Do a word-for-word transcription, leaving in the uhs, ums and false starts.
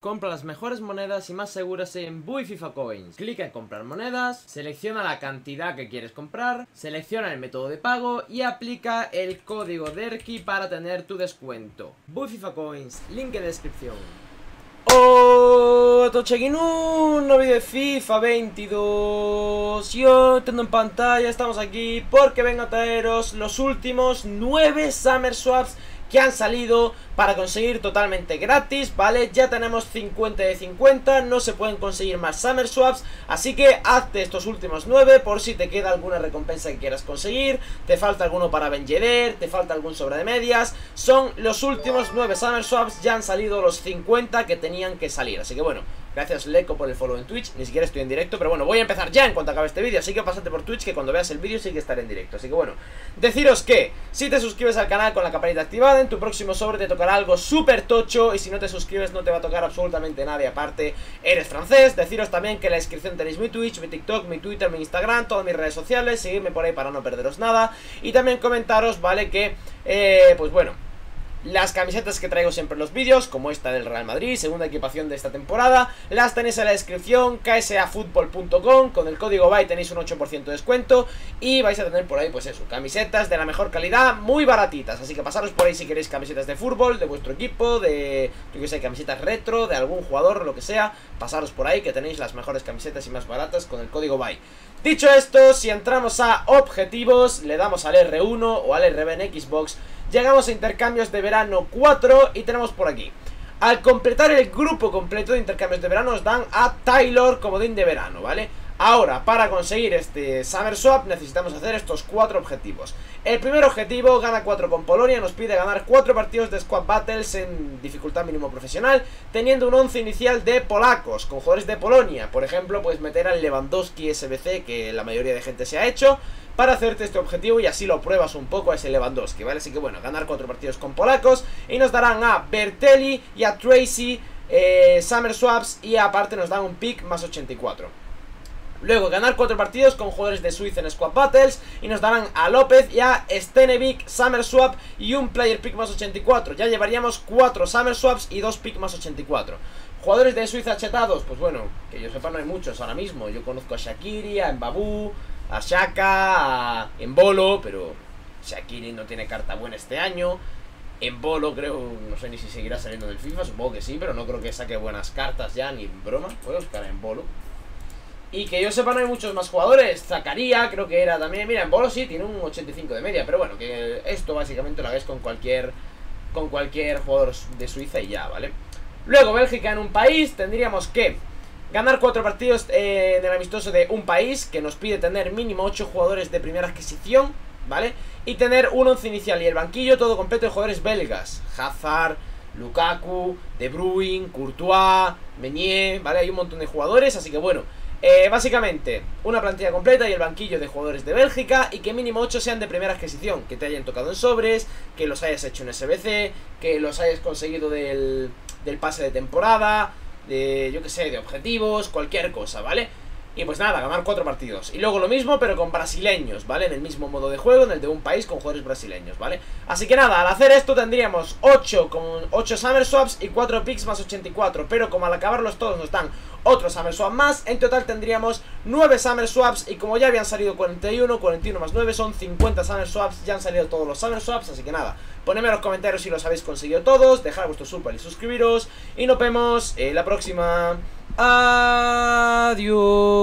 Compra las mejores monedas y más seguras en Bui FIFA Coins. Clica en comprar monedas, selecciona la cantidad que quieres comprar, selecciona el método de pago y aplica el código DERKI para tener tu descuento. Bui FIFA Coins, link en descripción. ¡Oh! Tocheguin, un nuevo vídeo de FIFA veintidós. Yo tengo en pantalla, estamos aquí porque vengo a traeros los últimos nueve Summer Swaps que han salido para conseguir totalmente gratis, ¿vale? Ya tenemos cincuenta de cincuenta, no se pueden conseguir más Summer Swaps, así que hazte estos últimos nueve por si te queda alguna recompensa que quieras conseguir, te falta alguno para Ben Yedder, te falta algún sobre de medias. Son los últimos nueve Summer Swaps, ya han salido los cincuenta que tenían que salir, así que bueno, gracias Leco por el follow en Twitch, ni siquiera estoy en directo, pero bueno, voy a empezar ya en cuanto acabe este vídeo, así que pásate por Twitch que cuando veas el vídeo sí que estaré en directo. Así que bueno, deciros que si te suscribes al canal con la campanita activada, en tu próximo sobre te tocará algo súper tocho, y si no te suscribes no te va a tocar absolutamente nada y aparte eres francés. Deciros también que en la descripción tenéis mi Twitch, mi TikTok, mi Twitter, mi Instagram, todas mis redes sociales, seguidme por ahí para no perderos nada, y también comentaros, vale, que, eh, pues bueno, las camisetas que traigo siempre en los vídeos, como esta del Real Madrid, segunda equipación de esta temporada, las tenéis en la descripción, k s a fútbol punto com, con el código B A I tenéis un ocho por ciento de descuento y vais a tener por ahí, pues eso, camisetas de la mejor calidad, muy baratitas, así que pasaros por ahí si queréis camisetas de fútbol, de vuestro equipo, de, yo que sé, camisetas retro, de algún jugador, lo que sea, pasaros por ahí que tenéis las mejores camisetas y más baratas con el código B A I. Dicho esto, si entramos a objetivos, le damos al R uno o al R B en Xbox, llegamos a intercambios de verano cuatro y tenemos por aquí. Al completar el grupo completo de intercambios de verano nos dan a Taylor comodín de verano, ¿vale? Ahora, para conseguir este Summer Swap necesitamos hacer estos cuatro objetivos. El primer objetivo, gana cuatro con Polonia, nos pide ganar cuatro partidos de Squad Battles en dificultad mínimo profesional, teniendo un once inicial de polacos, con jugadores de Polonia. Por ejemplo, puedes meter al Lewandowski S B C, que la mayoría de gente se ha hecho, para hacerte este objetivo y así lo pruebas un poco a ese Lewandowski, ¿vale? Así que bueno, ganar cuatro partidos con polacos y nos darán a Bertelli y a Tracy eh, Summer Swaps y aparte nos dan un pick más ochenta y cuatro. Luego, ganar cuatro partidos con jugadores de Suiza en Squad Battles y nos darán a López y a Stenevik Summer Swap y un Player Pick más ochenta y cuatro. Ya llevaríamos cuatro Summer Swaps y dos Pick más ochenta y cuatro. Jugadores de Suiza chetados, pues bueno, que yo sepa no hay muchos ahora mismo. Yo conozco a Shaqiri, a Mbabu, a Xhaka, a Embolo, pero Shaqiri no tiene carta buena este año. Embolo creo, no sé ni si seguirá saliendo del FIFA, supongo que sí, pero no creo que saque buenas cartas ya, ni en broma. Voy a buscar a Embolo. Y que yo sepa no hay muchos más jugadores. Zacaría creo que era también. Mira, Embolo sí tiene un ochenta y cinco de media, pero bueno, que esto básicamente lo hagáis con cualquier Con cualquier jugador de Suiza y ya, ¿vale? Luego, Bélgica en un país, tendríamos que ganar cuatro partidos eh, en el amistoso de un país, que nos pide tener mínimo ocho jugadores de primera adquisición, ¿vale? Y tener un once inicial y el banquillo todo completo de jugadores belgas. Hazard, Lukaku, De Bruyne, Courtois, Meunier, ¿vale? Hay un montón de jugadores, así que bueno, eh, básicamente una plantilla completa y el banquillo de jugadores de Bélgica y que mínimo ocho sean de primera adquisición, que te hayan tocado en sobres, que los hayas hecho en S B C, que los hayas conseguido del, del pase de temporada, de, yo que sé, de objetivos, cualquier cosa, ¿vale? Y pues nada, ganar cuatro partidos. Y luego lo mismo, pero con brasileños, ¿vale? En el mismo modo de juego, en el de un país con jugadores brasileños, ¿vale? Así que nada, al hacer esto tendríamos ocho con ocho Summer Swaps y cuatro picks más ochenta y cuatro. Pero como al acabarlos todos nos dan otro Summer Swap más, en total tendríamos nueve Summer Swaps. Y como ya habían salido cuarenta y uno, cuarenta y uno más nueve son cincuenta Summer Swaps. Ya han salido todos los Summer Swaps, así que nada, ponedme en los comentarios si los habéis conseguido todos, dejad vuestro super y suscribiros. Y nos vemos en la próxima. Adiós.